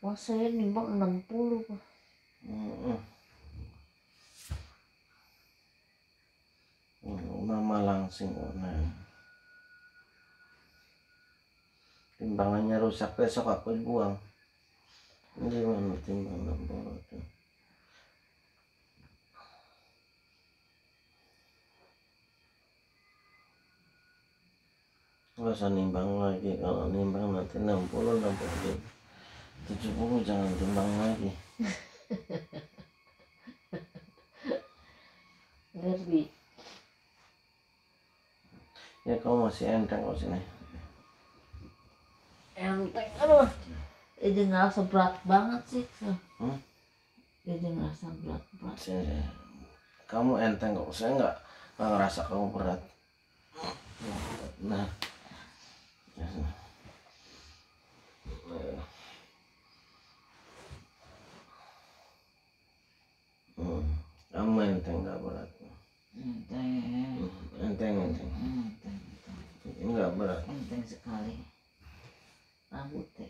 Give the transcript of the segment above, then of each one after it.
Wah, saya nimbang 60 Pak. Mama langsing nah. Timbangannya rusak, besok aku buang. Gimana timbang 60 tuh? Gak usah nimbang lagi, kalau nimbang nanti 60, 60, 70 jangan timbang lagi. Ngeri. Ya kamu masih enteng kok sini. Enteng, aduh. Jadi ngerasa berat banget sih. Jadi ngerasa berat. Kamu enteng kok, saya nggak ngerasa kamu berat. Nah, kamu enteng nggak berat. Enteng nggak berat. Enteng sekali rambutnya.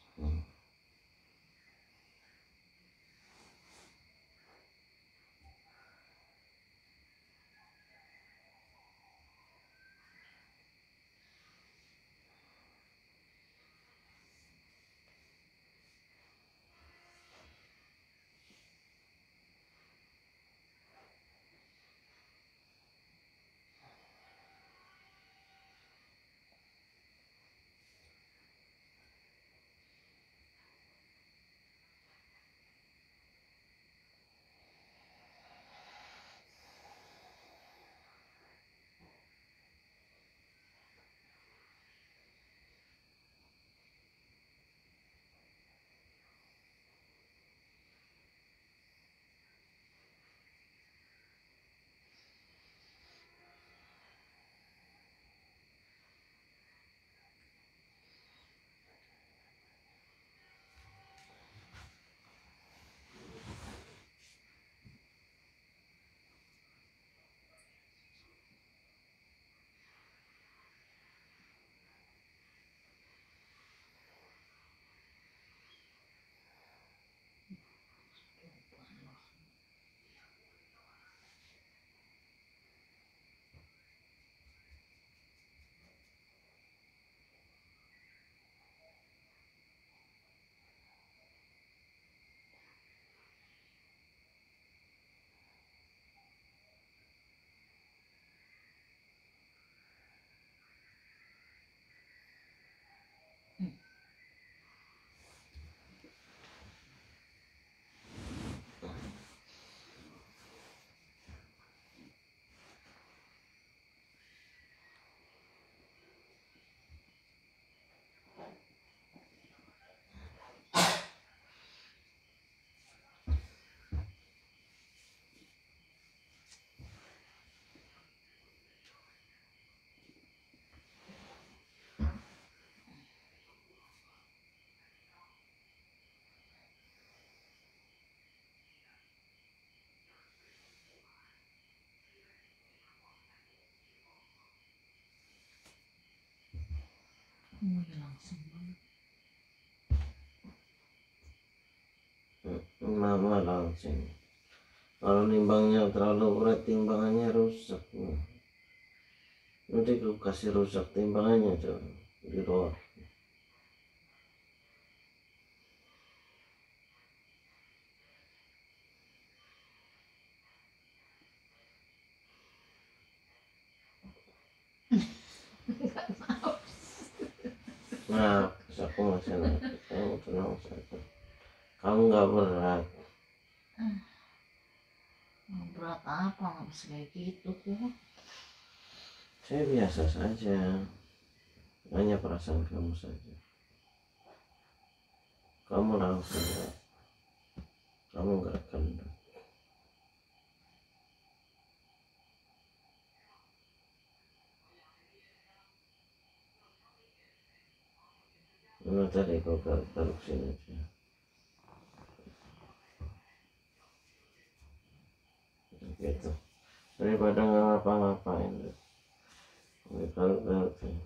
Langsung banget. Mama langsing. Kalau nimbangnya terlalu berat, timbangannya rusak. Nanti aku kasih rusak timbangannya coba di luar. Nah, aku masih nakut. Kamu tenang saja. Kamu nggak berat. Berat apa, nggak bisa kayak gitu kok. Saya biasa saja. Hanya perasaan kamu saja. Kamu langsung ya. Kamu nggak gendut. Nah, tadi kau taruh sini aja. Gitu. Daripada nggak ngapa-ngapain. Taruh sini.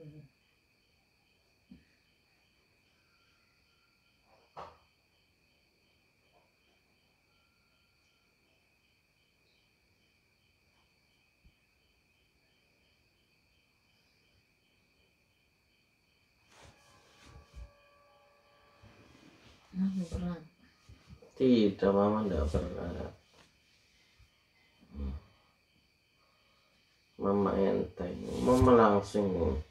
Berat. Tidak, mama tidak berat. Mama enteng, mama langsing.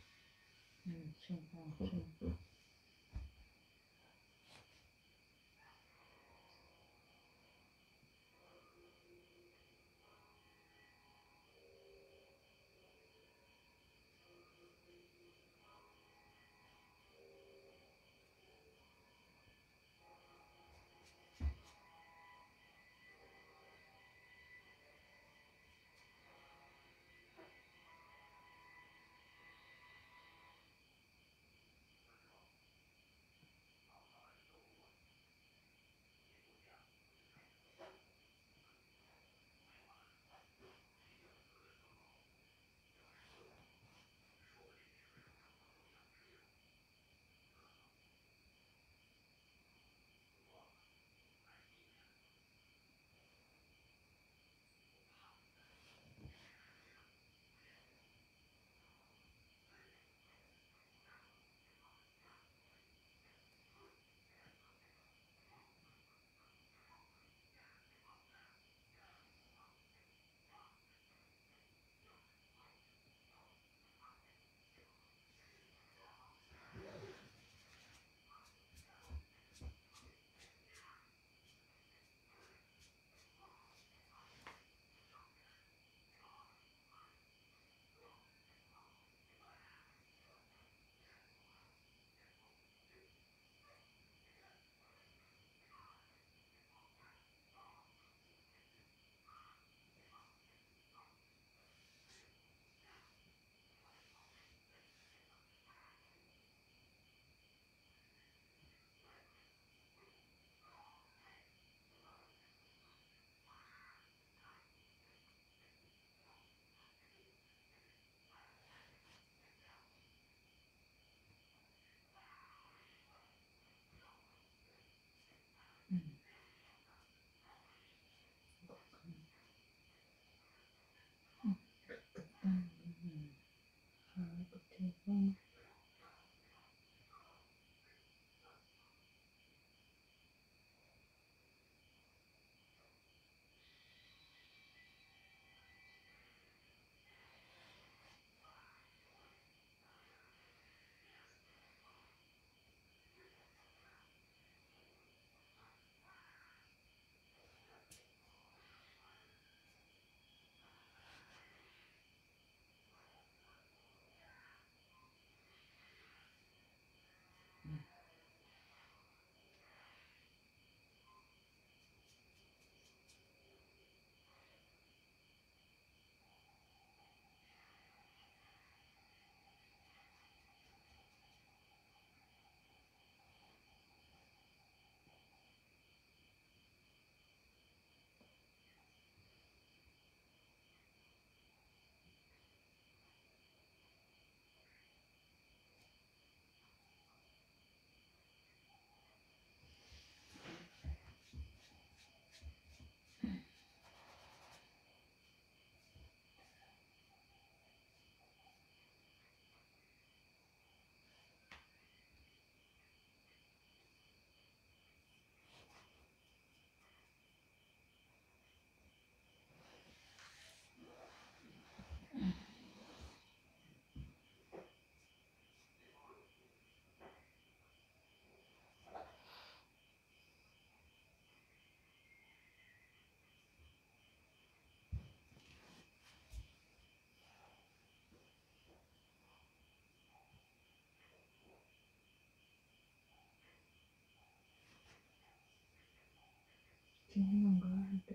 Sini enggak ada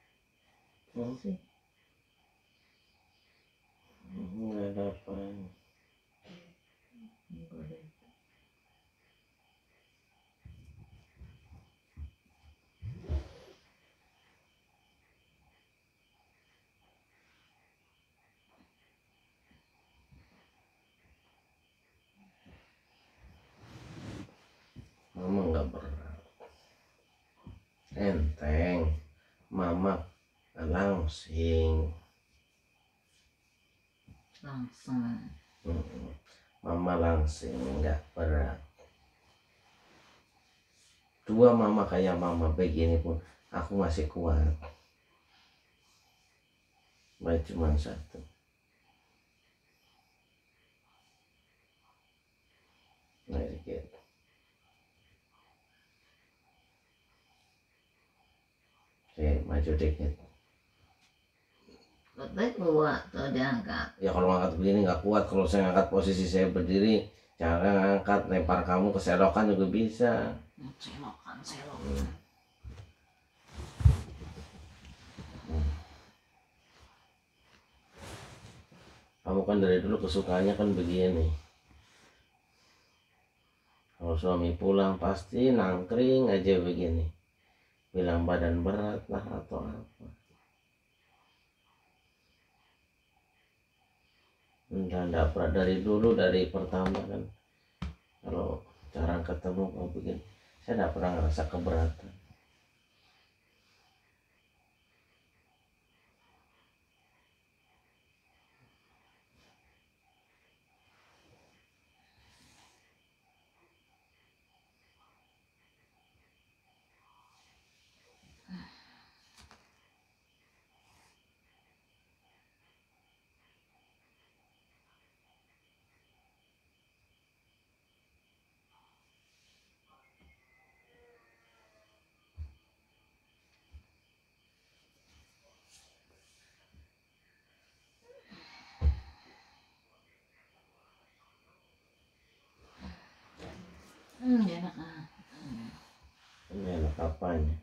sih. Nggak ada apa. Enggak ada. enteng, mama langsing. Langsung. Mama langsing, nggak berat. Dua mama kayak mama begini pun aku masih kuat. Baik cuma satu. Nah dikit. Maju dikit. Katanya kuat tuh diangkat. Ya kalau ngangkat begini nggak kuat. Kalau saya ngangkat posisi saya berdiri, cara ngangkat lempar kamu ke selokan juga bisa. Selokan. Kamu kan dari dulu kesukaannya kan begini. Kalau suami pulang pasti nangkring aja begini. Bilang badan berat lah atau apa. Enggak berat dari dulu, dari pertama kan. Kalau jarang ketemu kamu begini, saya enggak pernah ngerasa keberatan. Enak. Ini enak apanya?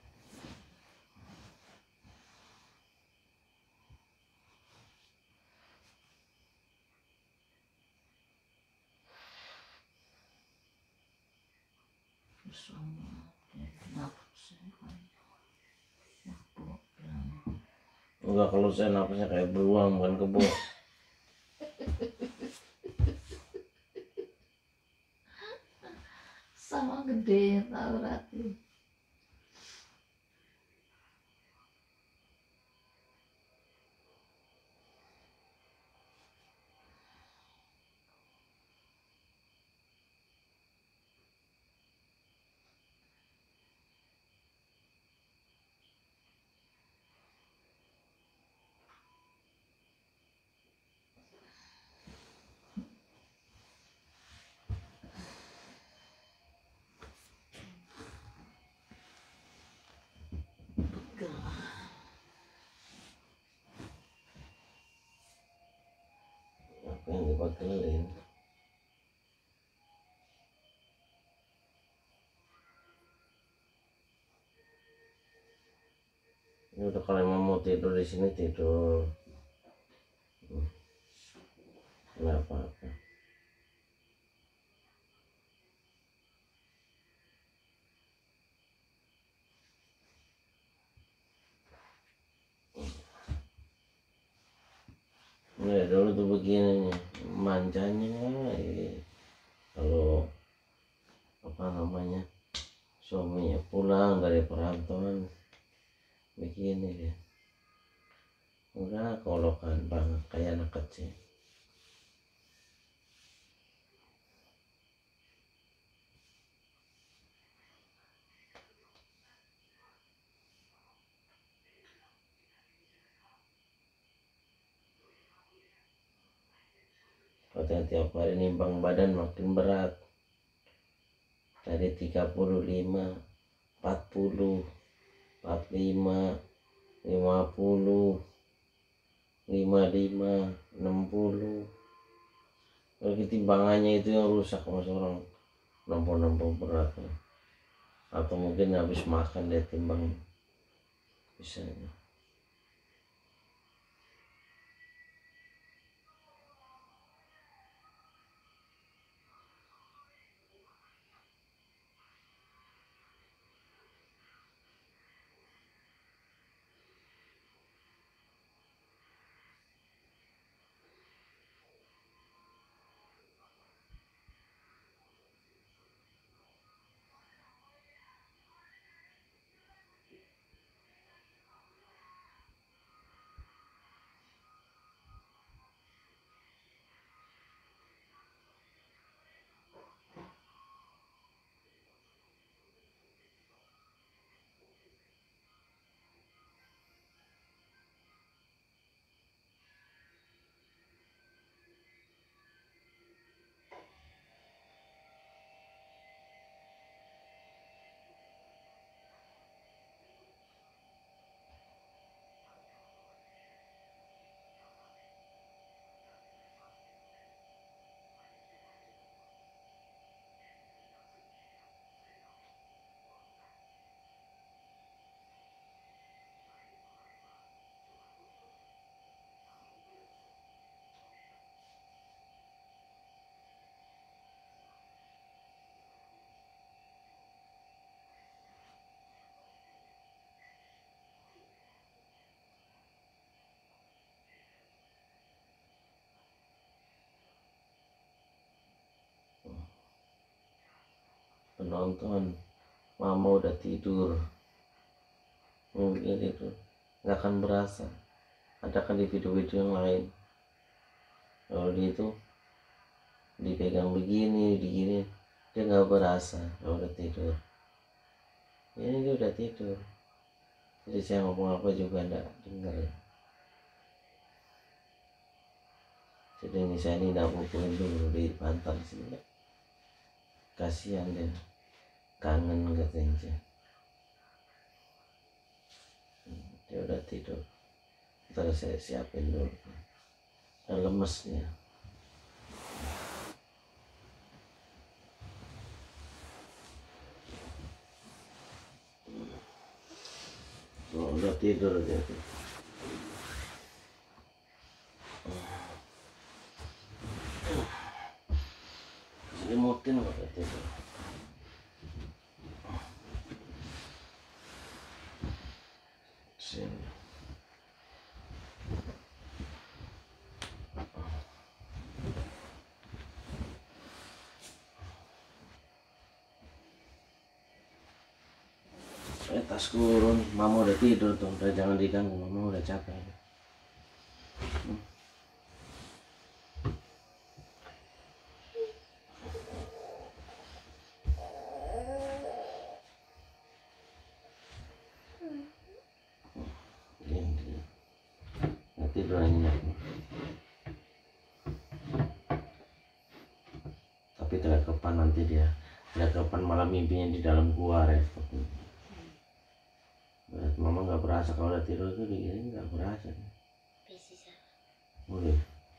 Enggak, kalau saya napasnya kayak beruang bukan kebo. Sama gede tau berarti. Apa yang dipakelin? Ini udah kalau emang mau tidur di sini tidur. Nggak apa-apa. Ya dulu tuh begini nih, manjanya kalau apa namanya suaminya pulang dari perantauan begini dia, udah kolokan banget kayak anak kecil. Katanya tiap hari nimbang badan makin berat, dari 35, 40, 45, 50, 55, 60. Kalau timbangannya itu yang rusak mas orang, nampung berat ya. Atau mungkin habis makan dia timbang bisa. nonton, mama udah tidur, mungkin itu nggak akan berasa. Ada kan di video-video yang lain, kalau dia itu dipegang begini, dia nggak berasa kalau udah tidur. Ini dia udah tidur, jadi saya ngomong apa juga nggak dengar ya. Jadi ini saya ini nggak pukulin dulu di bantal sini ya. Kasihan dia, kangen katanya. Dia udah tidur, ntar saya siapin dulu, udah lemes ya. Oh, udah tidur dia tuh. Selimutin udah tidur. Sini. Tas kurun, mama udah tidur tuh, udah jangan diganggu, mama udah capek. Tidur aja. Tapi terkepan nanti dia, terkepan malam mimpinya di dalam gua repot. Mama nggak berasa kalau udah tidur tuh begini, nggak berasa. Boleh.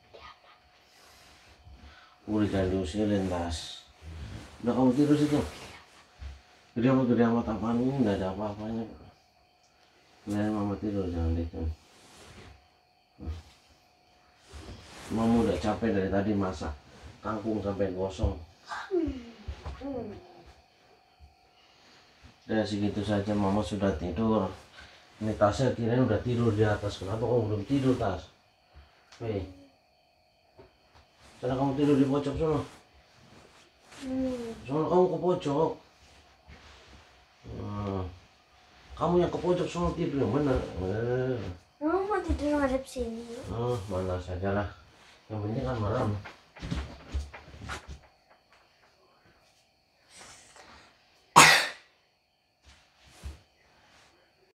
Udah jangan diusilin Tas. Udah kamu tidur situ. Gede amat apaan ini, nggak ada apa-apanya. Biarin mama tidur, jangan gitu. Mama udah capek dari tadi masak kangkung sampai gosong. Udah segitu saja mama sudah tidur. Ini Tasnya kirain udah tidur di atas. Kenapa kamu belum tidur Tas? Hei, sana kamu tidur di pojok sana. Soalnya kamu ke pojok. Kamu yang ke pojok sana tidur yang benar. Mama mau tidur ngadep sini. Mana saja lah. Yang penting kan merem.